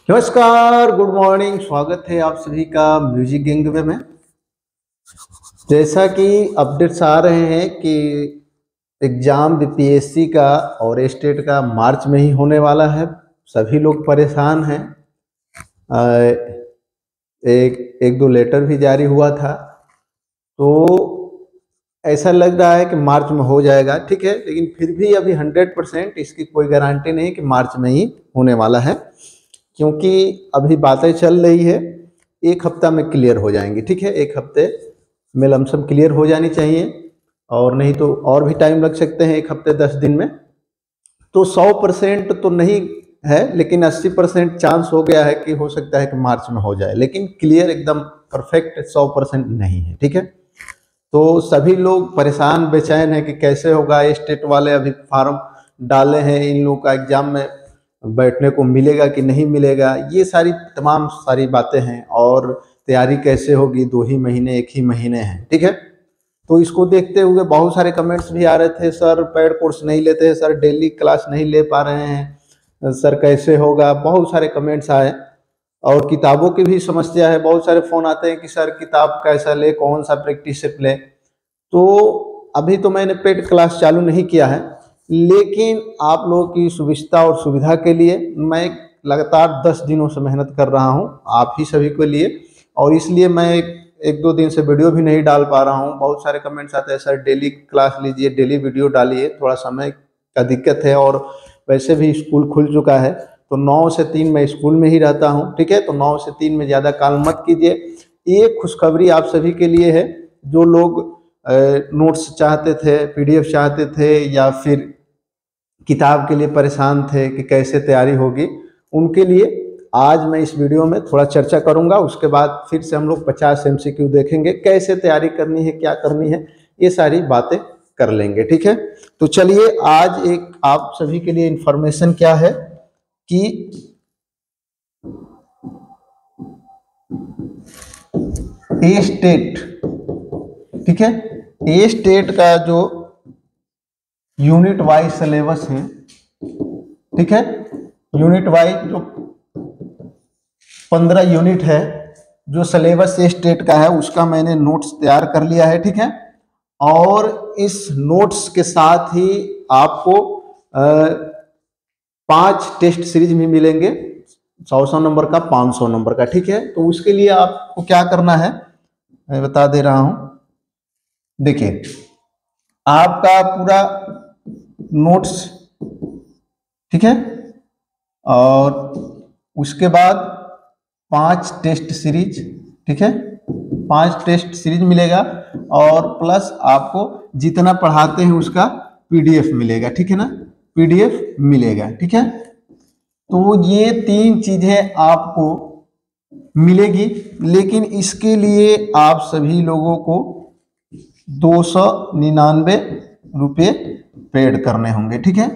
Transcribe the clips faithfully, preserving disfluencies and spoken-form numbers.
नमस्कार, good morning. स्वागत है आप सभी का म्यूजिक गैंगवे में। जैसा कि अपडेट्स आ रहे हैं कि एग्ज़ाम बीपीएससी का और स्टेट का मार्च में ही होने वाला है। सभी लोग परेशान हैं। एक एक दो लेटर भी जारी हुआ था, तो ऐसा लग रहा है कि मार्च में हो जाएगा। ठीक है, लेकिन फिर भी अभी हंड्रेड परसेंट इसकी कोई गारंटी नहीं कि मार्च में ही होने वाला है, क्योंकि अभी बातें चल रही है एक हफ्ता में क्लियर हो जाएंगी। ठीक है, एक हफ्ते में लमसम क्लियर हो जानी चाहिए, और नहीं तो और भी टाइम लग सकते हैं, एक हफ्ते दस दिन में। तो सौ परसेंट तो नहीं है, लेकिन अस्सी परसेंट चांस हो गया है कि हो सकता है कि मार्च में हो जाए, लेकिन क्लियर एकदम परफेक्ट सौ परसेंट नहीं है। ठीक है, तो सभी लोग परेशान बेचैन हैं कि कैसे होगा। स्टेट वाले अभी फार्म डाले हैं, इन लोगों का एग्जाम में बैठने को मिलेगा कि नहीं मिलेगा, ये सारी तमाम सारी बातें हैं। और तैयारी कैसे होगी, दो ही महीने एक ही महीने हैं। ठीक है, तो इसको देखते हुए बहुत सारे कमेंट्स भी आ रहे थे, सर पेड कोर्स नहीं लेते हैं, सर डेली क्लास नहीं ले पा रहे हैं, सर कैसे होगा। बहुत सारे कमेंट्स आए, और किताबों की भी समस्या है। बहुत सारे फ़ोन आते हैं कि सर किताब कैसा ले, कौन सा प्रैक्टिस सेट ले। तो अभी तो मैंने पेड क्लास चालू नहीं किया है, लेकिन आप लोगों की सुविधा और सुविधा के लिए मैं लगातार दस दिनों से मेहनत कर रहा हूं, आप ही सभी के लिए। और इसलिए मैं एक, एक दो दिन से वीडियो भी नहीं डाल पा रहा हूं। बहुत सारे कमेंट्स आते हैं, सर डेली क्लास लीजिए, डेली वीडियो डालिए। थोड़ा समय का दिक्कत है, और वैसे भी स्कूल खुल चुका है, तो नौ से तीन मैं स्कूल में ही रहता हूँ। ठीक है, तो नौ से तीन में ज़्यादा कॉल मत कीजिए। एक खुशखबरी आप सभी के लिए है, जो लोग नोट्स चाहते थे, पीडीएफ चाहते थे, या फिर किताब के लिए परेशान थे कि कैसे तैयारी होगी, उनके लिए आज मैं इस वीडियो में थोड़ा चर्चा करूंगा। उसके बाद फिर से हम लोग पचास एमसीक्यू देखेंगे, कैसे तैयारी करनी है, क्या करनी है, ये सारी बातें कर लेंगे। ठीक है, तो चलिए आज एक आप सभी के लिए इंफॉर्मेशन क्या है कि ए स्टेट, ठीक है, ए स्टेट का जो यूनिट वाइज सिलेबस है, ठीक है, यूनिट वाइज जो पंद्रह यूनिट है, जो सिलेबस ए स्टेट का है, उसका मैंने नोट्स तैयार कर लिया है। ठीक है, और इस नोट्स के साथ ही आपको पांच टेस्ट सीरीज भी मिलेंगे, सौ सौ नंबर का, पाँच सौ नंबर का। ठीक है, तो उसके लिए आपको क्या करना है मैं बता दे रहा हूं। देखिए, आपका पूरा नोट्स, ठीक है, और उसके बाद पांच टेस्ट सीरीज, ठीक है, पांच टेस्ट सीरीज मिलेगा, और प्लस आपको जितना पढ़ाते हैं उसका पीडीएफ मिलेगा। ठीक है ना, पीडीएफ मिलेगा। ठीक है, तो ये तीन चीजें आपको मिलेगी, लेकिन इसके लिए आप सभी लोगों को दो सौ निन्यानवे रुपये पेड करने होंगे। ठीक है,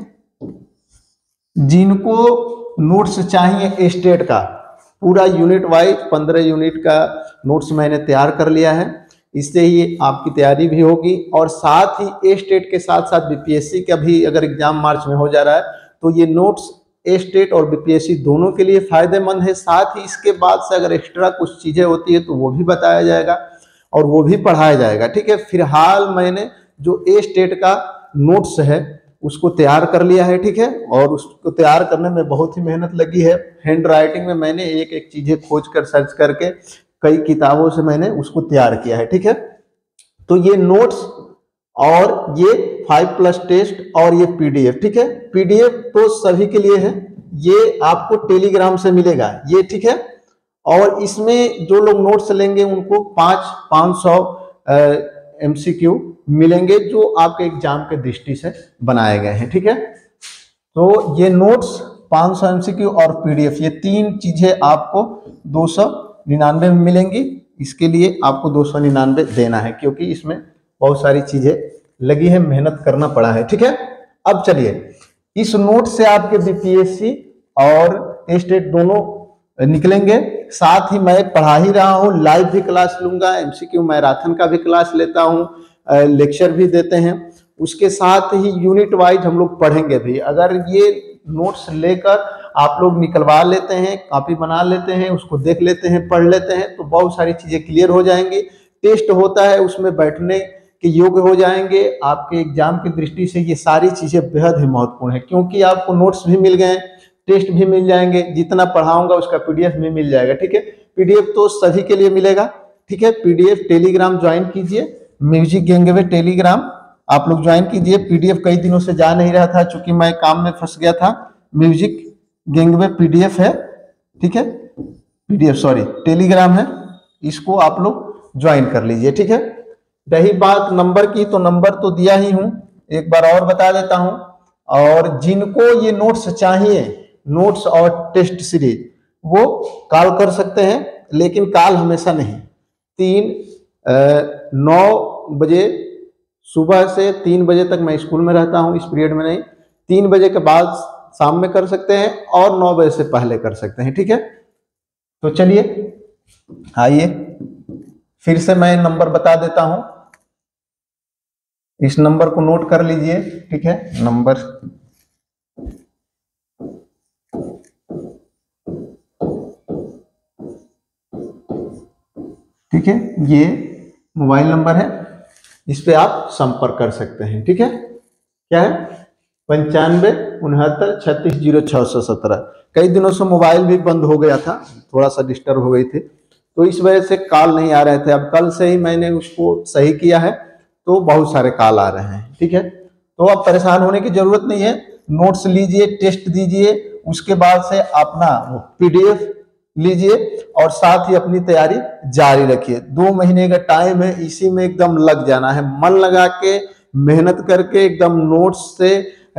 जिनको नोट्स चाहिए स्टेट का, पूरा यूनिट वाइज पंद्रह यूनिट का नोट्स मैंने तैयार कर लिया है। इससे ही आपकी तैयारी भी होगी, और साथ ही ए स्टेट के साथ साथ बीपीएससी का भी अगर एग्जाम मार्च में हो जा रहा है, तो ये नोट्स ए स्टेट और बीपीएससी दोनों के लिए फायदेमंद है। साथ ही इसके बाद से अगर एक्स्ट्रा कुछ चीजें होती है तो वो भी बताया जाएगा और वो भी पढ़ाया जाएगा। ठीक है, फिलहाल मैंने जो ए स्टेट का नोट्स है उसको तैयार कर लिया है। ठीक है, और उसको तैयार करने में बहुत ही मेहनत लगी है। हैंड राइटिंग में मैंने एक एक चीजें खोज कर सर्च करके कई किताबों से मैंने उसको तैयार किया है। ठीक है, तो ये नोट्स और ये फाइव प्लस टेस्ट और ये पीडीएफ, ठीक है, पीडीएफ तो सभी के लिए है, ये आपको टेलीग्राम से मिलेगा ये। ठीक है, और इसमें जो लोग नोट्स लेंगे उनको पांच पाँच सौ एमसीक्यू मिलेंगे, जो आपके एग्जाम के दृष्टि से बनाए गए हैं। ठीक है, तो ये नोट्स, पाँच सौ एमसीक्यू और पीडीएफ, ये तीन चीजें आपको दो सौ निन्यानवे में मिलेंगी। इसके लिए आपको दो सौ निन्यानवे देना है, क्योंकि इसमें बहुत सारी चीजें लगी है, मेहनत करना पड़ा है। ठीक है, अब चलिए, इस नोट से आपके बीपीएससी और स्टेट दोनों निकलेंगे। साथ ही मैं पढ़ा ही रहा हूँ, लाइव भी क्लास लूंगा, एमसीक्यू मैराथन का भी क्लास लेता हूँ, लेक्चर भी देते हैं। उसके साथ ही यूनिट वाइज हम लोग पढ़ेंगे भी। अगर ये नोट्स लेकर आप लोग निकलवा लेते हैं, कॉपी बना लेते हैं, उसको देख लेते हैं, पढ़ लेते हैं, तो बहुत सारी चीज़ें क्लियर हो जाएंगी। टेस्ट होता है, उसमें बैठने के योग्य हो जाएंगे। आपके एग्जाम की दृष्टि से ये सारी चीज़ें बेहद ही महत्वपूर्ण है, क्योंकि आपको नोट्स भी मिल गए, टेस्ट भी मिल जाएंगे, जितना पढ़ाऊंगा उसका पीडीएफ भी मिल जाएगा। ठीक है, पीडीएफ तो सभी के लिए मिलेगा। ठीक है, पीडीएफ टेलीग्राम ज्वाइन कीजिए, म्यूजिक गैंगवे टेलीग्राम आप लोग ज्वाइन कीजिए। पीडीएफ कई दिनों से जा नहीं रहा था, चूंकि मैं काम में फंस गया था। म्यूजिक गैंगवे पीडीएफ है, ठीक है, पीडीएफ सॉरी टेलीग्राम है, इसको आप लोग ज्वाइन कर लीजिए। ठीक है, रही बात नंबर की, तो नंबर तो दिया ही हूं, एक बार और बता देता हूं। और जिनको ये नोट्स चाहिए, नोट्स और टेस्ट सीरीज, वो कॉल कर सकते हैं, लेकिन कॉल हमेशा नहीं। तीन नौ बजे सुबह से तीन बजे तक मैं स्कूल में रहता हूं, इस पीरियड में नहीं। तीन बजे के बाद शाम में कर सकते हैं और नौ बजे से पहले कर सकते हैं। ठीक है, तो चलिए आइए फिर से मैं नंबर बता देता हूं, इस नंबर को नोट कर लीजिए। ठीक है, नंबर ठीक है, ये मोबाइल नंबर है, इस पे आप संपर्क कर सकते हैं। ठीक है, क्या है, पंचानवे उनहत्तर छत्तीस जीरो छह सौ सत्रह। कई दिनों से मोबाइल भी बंद हो गया था, थोड़ा सा डिस्टर्ब हो गई थी, तो इस वजह से कॉल नहीं आ रहे थे। अब कल से ही मैंने उसको सही किया है, तो बहुत सारे कॉल आ रहे हैं। ठीक है, तो अब परेशान होने की जरूरत नहीं है। नोट्स लीजिए, टेस्ट दीजिए, उसके बाद से अपना पीडीएफ लीजिए और साथ ही अपनी तैयारी जारी रखिए। दो महीने का टाइम है, इसी में एकदम लग जाना है, मन लगा के मेहनत करके एकदम नोट्स से,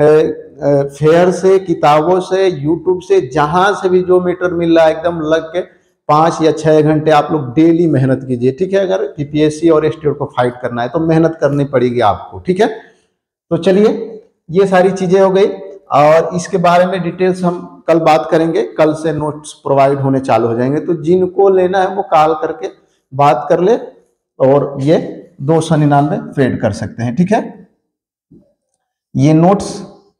फेयर से, किताबों से, यूट्यूब से, जहां से भी जो मीटर मिल रहा है एकदम लग के पाँच या छः घंटे आप लोग डेली मेहनत कीजिए। ठीक है, अगर पीपीएससी और स्टेट को फाइट करना है तो मेहनत करनी पड़ेगी आपको। ठीक है, तो चलिए ये सारी चीजें हो गई, और इसके बारे में डिटेल्स हम कल बात करेंगे। कल से नोट्स प्रोवाइड होने चालू हो जाएंगे, तो जिनको लेना है वो कॉल करके बात कर ले और ये दो सौ निन्यानवे पेड कर सकते हैं। ठीक है, ये नोट्स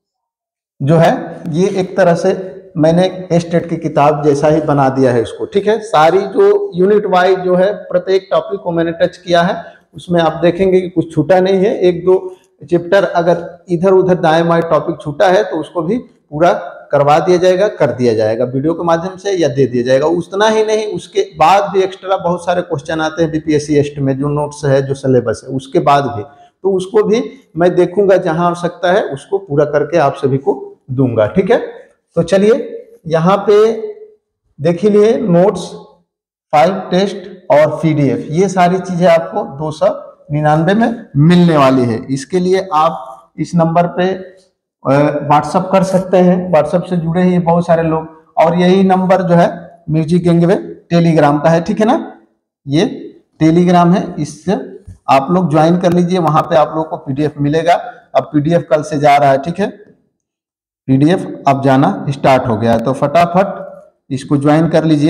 जो है ये एक तरह से मैंने स्टेट की किताब जैसा ही बना दिया है इसको। ठीक है, सारी जो यूनिट वाइज जो है प्रत्येक टॉपिक को मैंने टच किया है, उसमें आप देखेंगे कि कुछ छूटा नहीं है। एक दो चैप्टर अगर इधर उधर दाएं बाएं टॉपिक छूटा है तो उसको भी पूरा करवा दिया जाएगा, कर दिया जाएगा वीडियो के माध्यम से, या दे दिया जाएगा। उतना ही नहीं, उसके बाद भी एक्स्ट्रा बहुत सारे क्वेश्चन आते हैं बीपीएससी एस्ट में, जो नोट्स है, जो सिलेबस है, उसके बाद भी, तो उसको भी मैं देखूंगा, जहां आवश्यकता है उसको पूरा करके आप सभी को दूंगा। ठीक है, तो चलिए यहाँ पे देख लिए नोट्स, फाइल टेस्ट और पीडीएफ, ये सारी चीजें आपको दो सौ निन्यानवे में मिलने वाली है। इसके लिए आप इस नंबर पे व्हाट्सअप कर सकते हैं, व्हाट्सअप से जुड़े ही बहुत सारे लोग, और यही नंबर जो है म्यूजिक गैंगवे टेलीग्राम का है। ठीक है ना, ये टेलीग्राम है, इससे आप लोग ज्वाइन कर लीजिए, वहां पे आप लोगों को पीडीएफ मिलेगा। अब पीडीएफ कल से जा रहा है। ठीक है, पीडीएफ अब जाना स्टार्ट हो गया है, तो फटाफट इसको ज्वाइन कर लीजिए।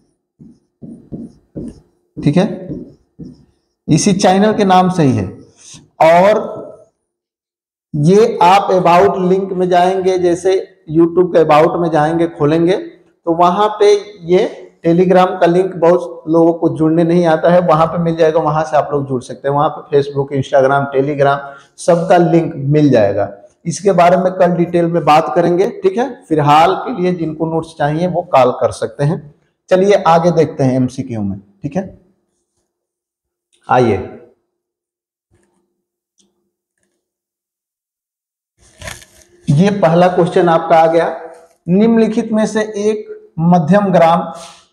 ठीक है, इसी चैनल के नाम से ही है। और ये आप अबाउट लिंक में जाएंगे, जैसे यूट्यूब के अबाउट में जाएंगे, खोलेंगे, तो वहां पे ये टेलीग्राम का लिंक बहुत लोगों को जुड़ने नहीं आता है, वहां पे मिल जाएगा, वहां से आप लोग जुड़ सकते हैं। वहां पे फेसबुक, इंस्टाग्राम, टेलीग्राम सबका लिंक मिल जाएगा। इसके बारे में कल डिटेल में बात करेंगे। ठीक है, फिलहाल के लिए जिनको नोट्स चाहिए वो कॉल कर सकते हैं। चलिए आगे देखते हैं एमसीक्यू में। ठीक है, आइए ये पहला क्वेश्चन आपका आ गया, निम्नलिखित में से एक मध्यम ग्राम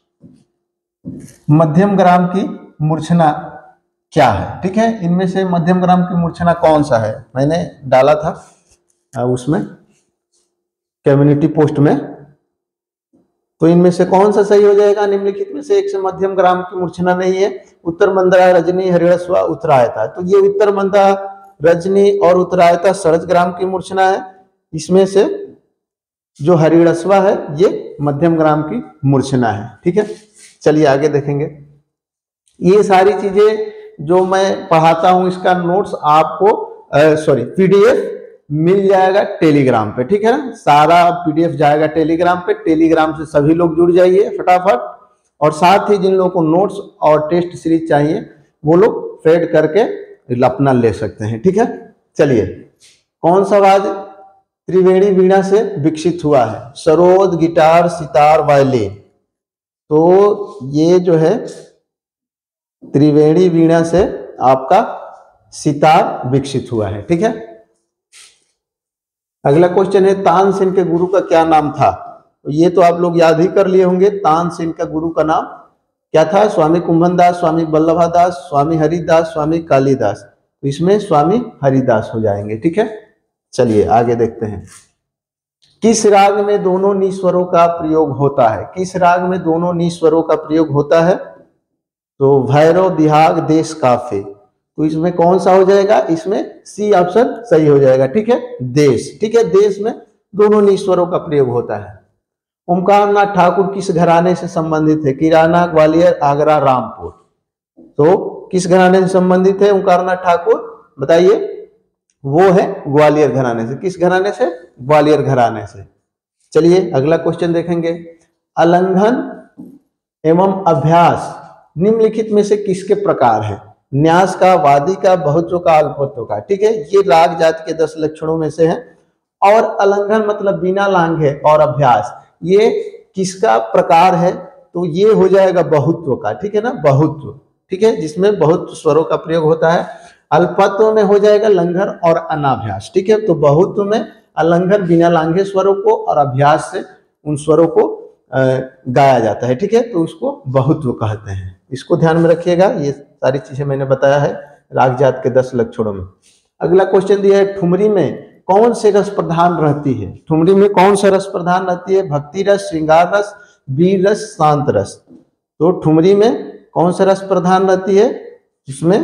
मध्यम ग्राम की मूर्छना क्या है। ठीक है, इनमें से मध्यम ग्राम की मूर्छना कौन सा है, मैंने डाला था उसमें कम्युनिटी पोस्ट में, तो इनमें से कौन सा सही हो जाएगा। निम्नलिखित में से एक से मध्यम ग्राम की मूर्छना नहीं है। उत्तर मंदा, रजनी, हरिणस्वा, उत्तरायता, तो ये उत्तर मंदा, रजनी और उत्तरायता सरज ग्राम की मूर्छना है। इसमें से जो हरिणस्वा है ये मध्यम ग्राम की मूर्छना है। ठीक है, चलिए आगे देखेंगे। ये सारी चीजें जो मैं पढ़ाता हूं, इसका नोट्स आपको सॉरी पीडीएफ मिल जाएगा टेलीग्राम पे, ठीक है ना। सारा पीडीएफ जाएगा टेलीग्राम पे, टेलीग्राम से सभी लोग जुड़ जाइए फटाफट। और साथ ही जिन लोगों को नोट्स और टेस्ट सीरीज चाहिए वो लोग फेड करके अपना ले सकते हैं, ठीक है। चलिए, कौन सा वाद्य त्रिवेणी वीणा से विकसित हुआ है? Sarod, guitar, sitar, violin. तो ये जो है त्रिवेणी वीणा से आपका सितार विकसित हुआ है, ठीक है। अगला क्वेश्चन है तानसेन के गुरु का क्या नाम था? तो ये तो आप लोग याद ही कर लिए होंगे। तानसेन का गुरु का नाम क्या था? स्वामी कुंभनदास, स्वामी वल्लभादास, स्वामी हरिदास, स्वामी कालिदास। तो इसमें स्वामी हरिदास हो जाएंगे, ठीक है। चलिए आगे देखते हैं। किस राग में दोनों निस्वरों का प्रयोग होता है? किस राग में दोनों निस्वरों का प्रयोग होता है? तो भैरव, बिहाग, देश, काफे। तो इसमें कौन सा हो जाएगा? इसमें सी ऑप्शन सही हो जाएगा, ठीक है, देश, ठीक है। देश में दोनों निस्वरों का प्रयोग होता है। ओमकार नाथ ठाकुर किस घराने से संबंधित है? किराना, ग्वालियर, आगरा, रामपुर। तो किस घराने से संबंधित है ओमकार नाथ ठाकुर? बताइए। वो है ग्वालियर घराने से। किस घराने से? ग्वालियर घराने से। चलिए अगला क्वेश्चन देखेंगे। अलंघन एवं अभ्यास निम्नलिखित में से किसके प्रकार है? न्यास का, वादी का, बहुत्व का, अल्पत्व का, ठीक है। ये राग जाति के दस लक्षणों में से है। और अलंघन मतलब बिना लांघ है, और अभ्यास ये किसका प्रकार है? तो ये हो जाएगा बहुत्व का, ठीक है ना, बहुत्व, ठीक है, जिसमें बहुत स्वरों का प्रयोग होता है। अल्पत्व में हो जाएगा लंघन और अनाभ्यास, ठीक है। तो बहुत्व में अलंघन बिना लांघे स्वरों को, और अभ्यास से उन स्वरों को गाया जाता है, ठीक है। तो उसको बहुत्व कहते हैं। इसको ध्यान में रखिएगा। ये सारी चीजें मैंने बताया है राग जात के दस लक्षणों में। अगला क्वेश्चन दिया है ठुमरी में कौन से रस प्रधान रहती है? ठुमरी में कौन सा रस प्रधान रहती है? भक्ति रस, श्रृंगार रस, वीर रस, शांत रस। तो ठुमरी में कौन सा रस प्रधान रहती है? इसमें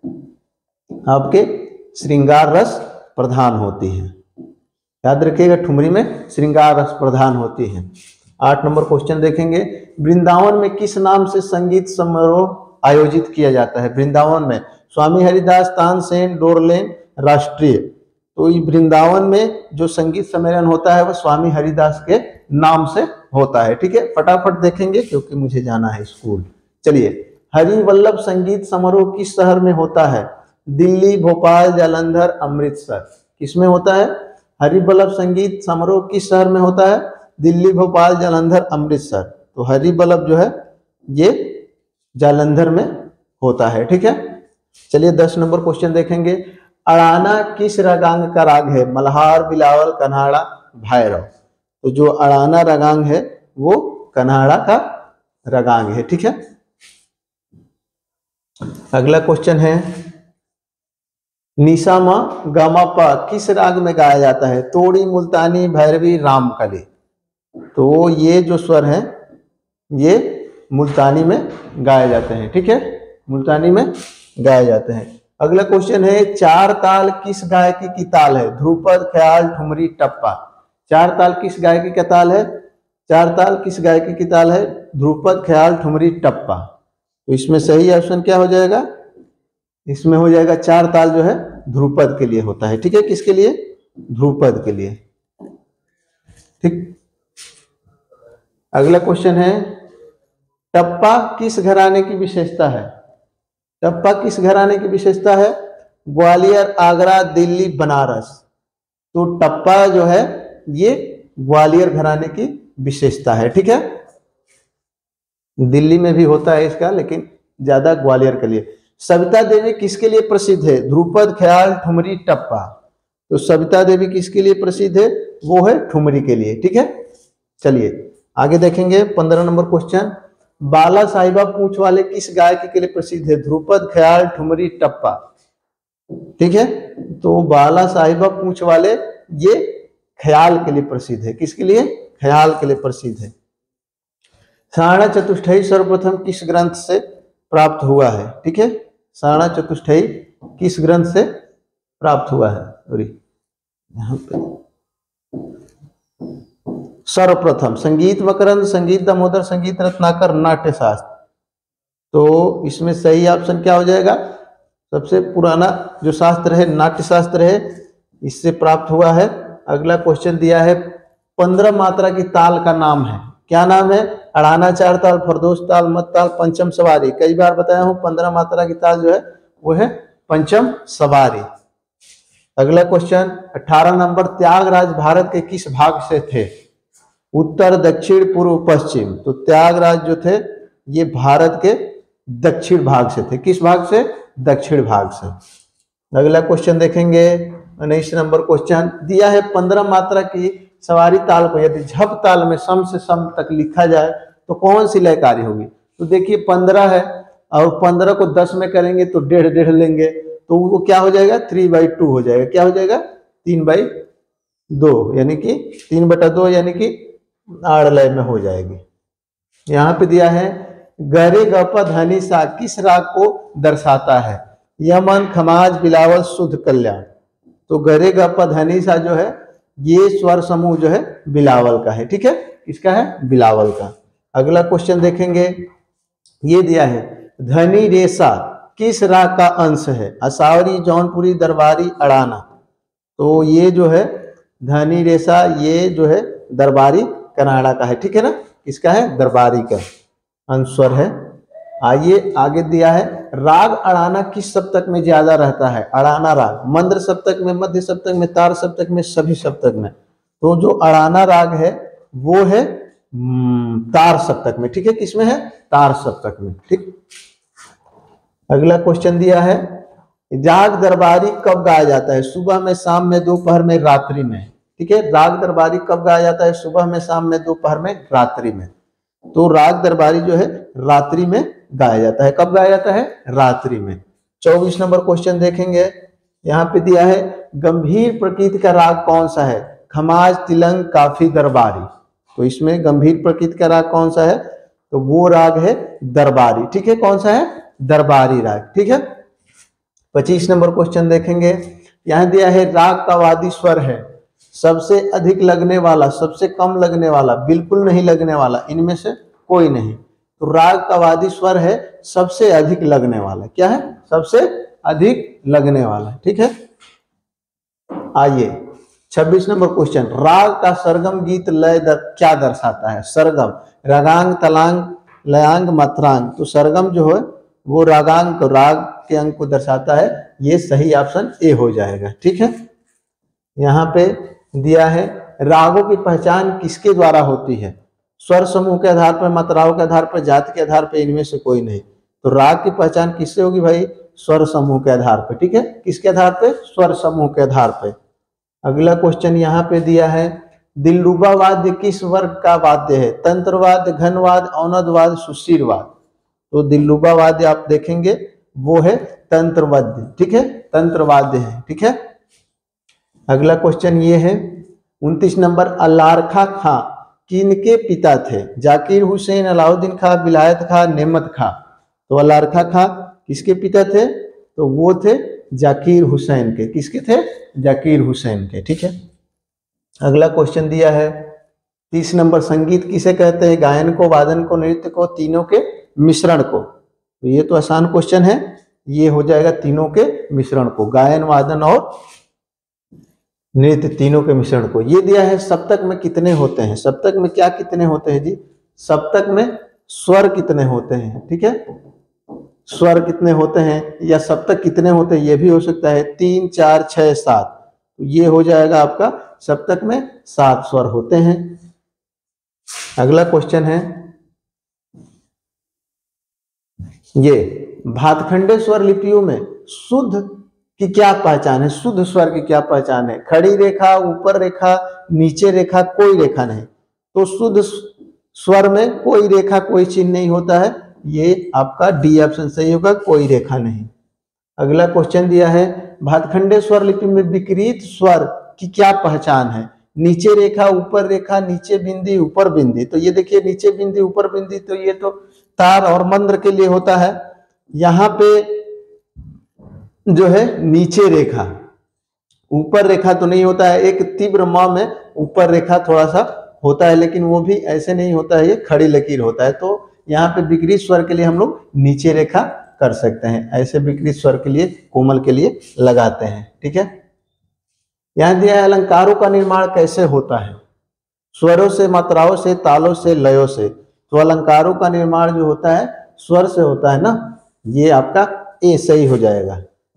आपके श्रृंगार रस प्रधान होती है। याद रखिएगा, ठुमरी में श्रृंगार रस प्रधान होती है। आठ नंबर क्वेश्चन देखेंगे। वृंदावन में किस नाम से संगीत समारोह आयोजित किया जाता है? वृंदावन में स्वामी हरिदास, तानसेन, डोरलेन, राष्ट्रीय। तो ये वृंदावन में जो संगीत सम्मेलन होता है वह स्वामी हरिदास के नाम से होता है, ठीक है। फटाफट देखेंगे क्योंकि मुझे जाना है स्कूल। चलिए, हरिवल्लभ संगीत समारोह किस शहर में होता है? दिल्ली, भोपाल, जालंधर, अमृतसर। किसमें होता है हरिवल्लभ संगीत समारोह? किस शहर में होता है? दिल्ली, भोपाल, जालंधर, अमृतसर। तो हरिवल्लभ जो है ये जालंधर में होता है, ठीक है। चलिए दस नंबर क्वेश्चन देखेंगे। अड़ाना किस रागांग का राग है? मल्हार, बिलावल, कन्हाड़ा, भैरव। तो जो अड़ाना रागांग है वो कन्हाड़ा का रागांग है, ठीक है। अगला क्वेश्चन है निशामा गामापा किस राग में गाया जाता है? तोड़ी, मुल्तानी, भैरवी, रामकली। तो ये जो स्वर है ये मुल्तानी में गाए जाते हैं, ठीक है, मुल्तानी में गाए जाते हैं। अगला क्वेश्चन है चार ताल किस गायकी की ताल है? ध्रुपद, ख्याल, ठुमरी, टप्पा। चार ताल किस गायकी का ताल है? चार ताल किस गायकी की ताल है? ध्रुपद, ख्याल, ठुमरी, टप्पा। तो इसमें सही ऑप्शन क्या हो जाएगा? इसमें हो जाएगा चार ताल जो है ध्रुपद के लिए होता है, ठीक है। किसके लिए? ध्रुपद के लिए, ठीक। अगला क्वेश्चन है टप्पा किस घराने की विशेषता है? टप्पा किस घराने की विशेषता है? ग्वालियर, आगरा, दिल्ली, बनारस। तो टप्पा जो है ये ग्वालियर घराने की विशेषता है, ठीक है। दिल्ली में भी होता है इसका, लेकिन ज्यादा ग्वालियर के लिए। सविता देवी किसके लिए प्रसिद्ध है? ध्रुपद, ख्याल, ठुमरी, टप्पा। तो सविता देवी किसके लिए प्रसिद्ध है? वो है ठुमरी के लिए, ठीक है। चलिए आगे देखेंगे पंद्रह नंबर क्वेश्चन। बाला साहिबा पूंछ वाले किस गायकी के लिए प्रसिद्ध है? ध्रुपद, ख्याल, ठुमरी, टप्पा, ठीक है। तो बाला साहिबा पूंछ वाले ये ख्याल के लिए प्रसिद्ध है। किसके लिए? ख्याल के लिए प्रसिद्ध है। सारणा चतुष्टयी सर्वप्रथम किस ग्रंथ से प्राप्त हुआ है? ठीक है, सारणा चतुष्टयी किस ग्रंथ से प्राप्त हुआ है? यहाँ पे सर्वप्रथम संगीत मकरंद, संगीत दामोदर, संगीत रत्नाकर, नाट्य शास्त्र। तो इसमें सही ऑप्शन क्या हो जाएगा? सबसे पुराना जो शास्त्र है नाट्य शास्त्र है, इससे प्राप्त हुआ है। अगला क्वेश्चन दिया है पंद्रह मात्रा की ताल का नाम है, क्या नाम है? अड़ाना चार ताल, फरदोस ताल, मत ताल, पंचम सवारी। कई बार बताया हूं पंद्रह मात्रा की ताल जो है वो है पंचम सवारी। अगला क्वेश्चन अठारह नंबर, त्यागराज भारत के किस भाग से थे? उत्तर, दक्षिण, पूर्व, पश्चिम। तो त्यागराज जो थे ये भारत के दक्षिण भाग से थे। किस भाग से? दक्षिण भाग से। अगला क्वेश्चन देखेंगे उन्नीस नंबर क्वेश्चन दिया है पंद्रह मात्रा की सवारी ताल को यदि झप ताल में सम से सम तक लिखा जाए तो कौन सी लयकारी होगी? तो देखिए पंद्रह है और पंद्रह को दस में करेंगे तो डेढ़ डेढ़ लेंगे तो वो क्या हो जाएगा? थ्री बाई टू हो जाएगा। क्या हो जाएगा? तीन बाई दो, यानी कि तीन बटा दो, यानी कि आड़ लय में हो जाएगी। यहाँ पे दिया है गरे गपा धनी सा किस राग को दर्शाता है? यमन, खमाज, बिलावल, शुद्ध कल्याण। तो गरे गपा धनी सा जो है ये स्वर समूह जो है बिलावल का है। ठीक है, किसका है? बिलावल का। अगला क्वेश्चन देखेंगे, ये दिया है धनी रेसा किस राग का अंश है? असावरी, जौनपुरी, दरबारी, अड़ाना। तो ये जो है धनी रेसा ये जो है दरबारी कनाडा का है। ठीक है ना, किसका है? दरबारी का अंशस्वर है। आइए आगे दिया है राग अड़ाना किस सप्तक में ज्यादा रहता है? अड़ाना राग मंद्र सप्तक में, मध्य सप्तक में, तार सप्तक में, सभी सप्तक में। तो जो अड़ाना राग है वो है तार सप्तक में। ठीक है, किसमें है? तार सप्तक में। ठीक। अगला क्वेश्चन दिया है राग दरबारी कब गाया जाता है? सुबह में, शाम में, दोपहर में, रात्रि में। ठीक है, राग दरबारी कब गाया जाता है? सुबह में, शाम में, दोपहर में, रात्रि में। तो राग दरबारी जो है रात्रि में गाया जाता है। कब गाया जाता है? रात्रि में। चौबीस नंबर क्वेश्चन देखेंगे, यहाँ पे दिया है गंभीर प्रकृति का राग कौन सा है? खमाज, तिलंग, काफी, दरबारी। तो इसमें गंभीर प्रकृति का राग कौन सा है? तो वो राग है दरबारी। ठीक है, कौन सा है? दरबारी राग। ठीक है। पच्चीस नंबर क्वेश्चन देखेंगे, यहाँ दिया है राग का वादी स्वर है सबसे अधिक लगने वाला, सबसे कम लगने वाला, बिल्कुल नहीं लगने वाला, इनमें से कोई नहीं। तो राग का वादी स्वर है सबसे अधिक लगने वाला। क्या है? सबसे अधिक लगने वाला। ठीक है। आइए छब्बीस नंबर क्वेश्चन, राग का सरगम गीत लय दर, क्या दर्शाता है? सरगम रागांग, तलांग, लयांग, मात्रांग। तो सरगम जो है वो रागांग को, राग के अंग को दर्शाता है। ये सही ऑप्शन ए हो जाएगा। ठीक है। यहाँ पे दिया है रागों की पहचान किसके द्वारा होती है? स्वर समूह के आधार पर, मात्राओं के आधार पर, जाति के आधार पर, इनमें से कोई नहीं। तो राग की पहचान किससे होगी भाई? स्वर समूह के आधार पर। ठीक है, किसके आधार पे? स्वर समूह के आधार पे। अगला क्वेश्चन यहाँ पे दिया है दिलरुबा वाद्य किस वर्ग का वाद्य है? तंत्रवाद्य, घनवाद्य, औनदवाद्य, सुशीरवाद्य। तो दिलरुबा वाद्य आप देखेंगे वो है तंत्रवाद्य। ठीक है, तंत्रवाद्य है। ठीक है। अगला क्वेश्चन ये है उनतीस नंबर, अलारखा खां किनके पिता थे? जाकिर हुसैन, अलाउद्दीन खां, बिलायत खां, नेमत खां। तो अलारखा खां किसके पिता थे? तो वो थे जाकिर हुसैन के। किसके थे? जाकिर हुसैन के। ठीक है। अगला क्वेश्चन दिया है तीस नंबर, संगीत किसे कहते हैं? गायन को, वादन को, नृत्य को, तीनों के मिश्रण को। तो ये तो आसान क्वेश्चन है, ये हो जाएगा तीनों के मिश्रण को, गायन, वादन और नृत्य तीनों के मिश्रण को। ये दिया है सप्तक में कितने होते हैं? सप्तक में क्या कितने होते हैं जी? सप्तक में स्वर कितने होते हैं? ठीक है, स्वर कितने होते हैं या सप्तक कितने होते हैं, ये भी हो सकता है। तीन, चार, छह, सात। तो ये हो जाएगा आपका सप्तक में सात स्वर होते हैं। अगला क्वेश्चन है ये भातखंडे स्वर लिपियों में शुद्ध की क्या पहचान है? शुद्ध स्वर की क्या पहचान है? खड़ी रेखा, ऊपर रेखा, नीचे रेखा, कोई रेखा नहीं। तो शुद्ध स्वर में कोई रेखा, कोई चिन्ह नहीं होता है। ये आपका डी ऑप्शन सही होगा, कोई रेखा नहीं। अगला क्वेश्चन दिया है भातखंडे स्वर लिपि में विकृत स्वर की क्या पहचान है? नीचे रेखा, ऊपर रेखा, नीचे बिंदी, ऊपर बिंदी। तो ये देखिए नीचे बिंदी, ऊपर बिंदी, तो ये तो तार और मंद्र के लिए होता है। यहाँ पे जो है नीचे रेखा, ऊपर रेखा तो नहीं होता है। एक तीव्र म में ऊपर रेखा थोड़ा सा होता है, लेकिन वो भी ऐसे नहीं होता है, ये खड़ी लकीर होता है। तो यहाँ पे विकृत स्वर के लिए हम लोग नीचे रेखा कर सकते हैं, ऐसे विकृत स्वर के लिए, कोमल के लिए लगाते हैं। ठीक है। यहाँ दिया है अलंकारों का निर्माण कैसे होता है, स्वरों से, मात्राओं से, तालों से, लयों से। तो अलंकारों का निर्माण जो होता है स्वर से होता है ना, ये आपका ए सही हो जाएगा।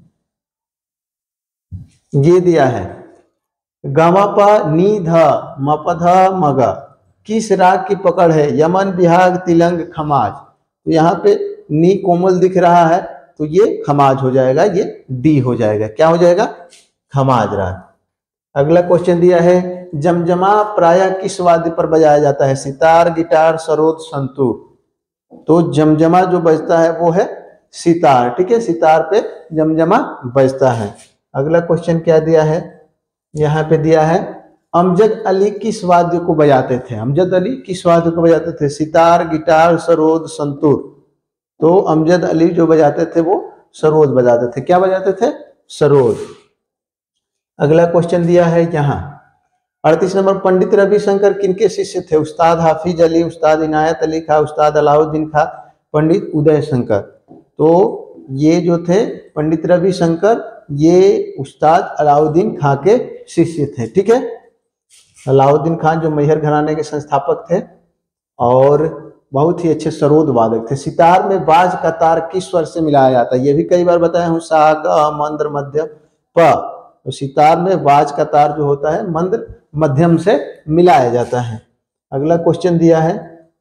ये दिया है गामा पा नी धा मपधा मगा, किस राग की पकड़ है, यमन, बिहाग, तिलंग, खमाज। तो यहाँ पे नी कोमल दिख रहा है तो ये खमाज हो जाएगा, ये डी हो जाएगा। क्या हो जाएगा, खमाज राग। अगला क्वेश्चन दिया है जमजमा प्रायः किस वाद्य पर बजाया जाता है, सितार, गिटार, सरोद, संतूर। तो जमजमा जो बजता है वो है सितार, ठीक है, सितार पे जमजमा बजता है। अगला क्वेश्चन क्या दिया है, यहाँ पे दिया है अमजद अली किस वाद्य को बजाते थे, अमजद अली किस वाद्य को बजाते थे, सितार, गिटार, सरोद, संतूर। तो अमजद अली जो बजाते थे वो सरोद बजाते थे। क्या बजाते थे, सरोद। अगला क्वेश्चन दिया है यहाँ अड़तीस नंबर, पंडित रविशंकर किनके शिष्य थे, उस्ताद हाफिज अली, उस्ताद इनायत अली खां, उस्ताद अलाउद्दीन खां, पंडित उदय शंकर। तो ये जो थे पंडित रविशंकर, ये उस्ताद अलाउद्दीन खां के शिष्य थे, ठीक है। अलाउद्दीन खान जो मैहर घराने के संस्थापक थे और बहुत ही अच्छे सरोद वादक थे। सितार में बाज का तार किस स्वर से मिलाया जाता है, ये भी कई बार बताया हूँ, सा, ग, मंद्र, मध्य, प। तो सितार में बाज का तार जो होता है मंद्र मध्यम से मिलाया जाता है। अगला क्वेश्चन दिया है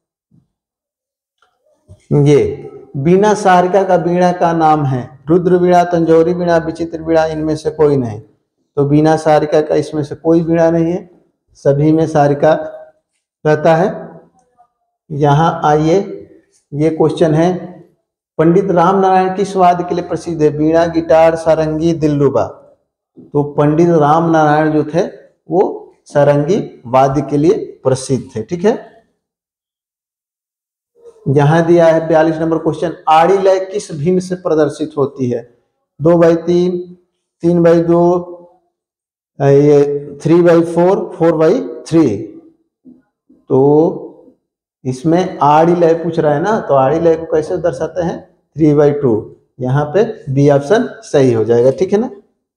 ये बीना सारिका का बीणा का नाम है, रुद्र बीणा, तंजौरी बीणा, विचित्र बीणा, इनमें से कोई नहीं। तो बीना सारिका का इसमें से कोई बीणा नहीं है, सभी में सारिका रहता है। यहाँ आइए, ये क्वेश्चन है पंडित राम नारायण किस वाद्य के लिए प्रसिद्ध है, बीणा, गिटार, सारंगी, दिलरुबा। तो पंडित राम नारायण जो थे वो सारंगी वाद्य के लिए प्रसिद्ध थे, ठीक है। यहां दिया है बयालीस नंबर क्वेश्चन, आड़ी लय किस भिन्न से प्रदर्शित होती है, दो बाई तीन, तीन बाई दो, ये three by four, four by three. तो इसमें आड़ी लय पूछ रहा है ना, तो आड़ी लय को कैसे दर्शाते हैं, थ्री बाई टू। यहाँ पे बी ऑप्शन सही हो जाएगा, ठीक है ना।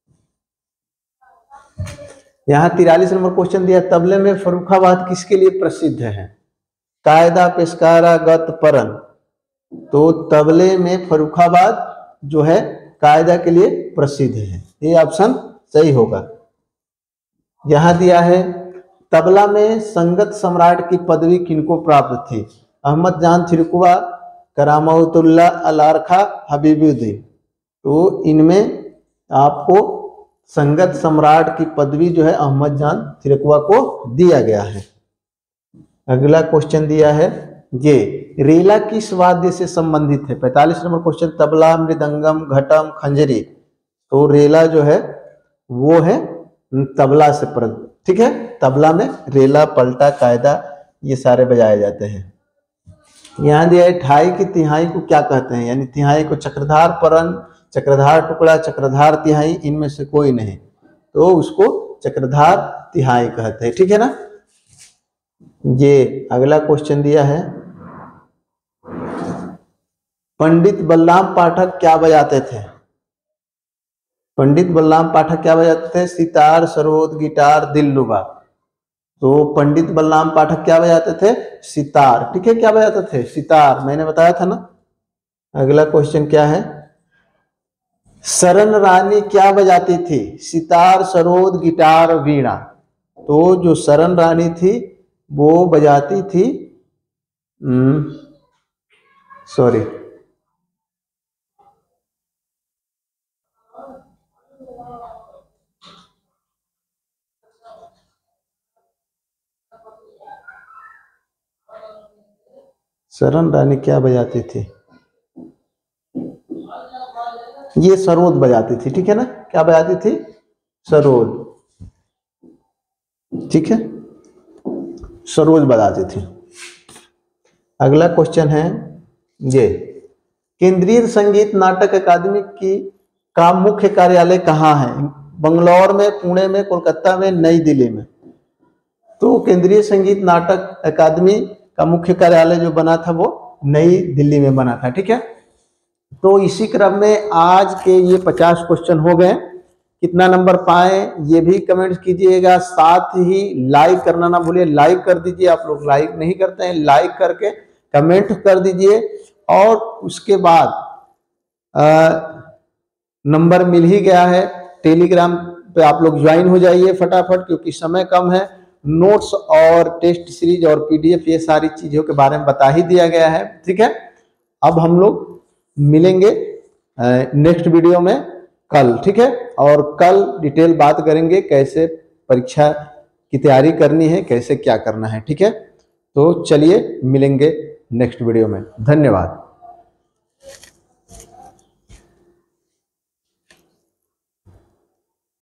यहाँ तिरालीस नंबर क्वेश्चन दिया, तबले में फर्रुखाबाद किसके लिए प्रसिद्ध है, कायदा, पेशकारा, गत, परन। तो तबले में फर्रुखाबाद जो है कायदा के लिए प्रसिद्ध है, ये ऑप्शन सही होगा। यहाँ दिया है तबला में संगत सम्राट की पदवी किनको प्राप्त थी, अहमद जान थिरकुआ, करामतुल्लाह अलारखा, हबीबुद्दीन। तो इनमें आपको संगत सम्राट की पदवी जो है अहमद जान थिरकुआ को दिया गया है। अगला क्वेश्चन दिया है ये रेला किस वाद्य से संबंधित है, पैंतालीस नंबर क्वेश्चन, तबला, मृदंगम, घटम, खंजरी। तो रेला जो है वो है तबला से पर, ठीक है। तबला में रेला, पलटा, कायदा ये सारे बजाए जाते हैं। यहाँ दिया है ढाई की तिहाई को क्या कहते हैं, यानी तिहाई को चक्रधार, परन, चक्रधार टुकड़ा, चक्रधार तिहाई, इनमें से कोई नहीं, तो उसको चक्रधार तिहाई कहते हैं, ठीक है ना। ये अगला क्वेश्चन दिया है पंडित बलराम पाठक क्या बजाते थे, पंडित बलराम पाठक क्या बजाते थे, सितार, सरोद, गिटार, दिलरुबा। तो पंडित बलराम पाठक क्या बजाते थे, सितार, ठीक है। क्या बजाते थे, सितार, मैंने बताया था ना। अगला क्वेश्चन क्या है, सरन रानी क्या बजाती थी, सितार, सरोद, गिटार, वीणा। तो जो सरन रानी थी वो बजाती थी, सॉरी सरन रानी क्या बजाती थी, ये सरोद बजाती थी, ठीक है ना। क्या बजाती थी, सरोद, ठीक है, सरोद बजाती थी। अगला क्वेश्चन है ये केंद्रीय संगीत नाटक अकादमी की का मुख्य कार्यालय कहाँ है, बंगलौर में, पुणे में, कोलकाता में, नई दिल्ली में। तो केंद्रीय संगीत नाटक अकादमी का मुख्य कार्यालय जो बना था वो नई दिल्ली में बना था, ठीक है। तो इसी क्रम में आज के ये पचास क्वेश्चन हो गए। कितना नंबर पाए ये भी कमेंट कीजिएगा। साथ ही लाइक करना ना भूलिए, लाइक कर दीजिए। आप लोग लाइक नहीं करते हैं, लाइक करके कमेंट कर दीजिए। और उसके बाद नंबर मिल ही गया है, टेलीग्राम पे आप लोग ज्वाइन हो जाइए फटाफट, क्योंकि समय कम है। नोट्स और टेस्ट सीरीज और पीडीएफ ये सारी चीजों के बारे में बता ही दिया गया है। ठीक है, अब हम लोग मिलेंगे नेक्स्ट वीडियो में कल। ठीक है, और कल डिटेल बात करेंगे कैसे परीक्षा की तैयारी करनी है, कैसे क्या करना है। ठीक है, तो चलिए मिलेंगे नेक्स्ट वीडियो में। धन्यवाद।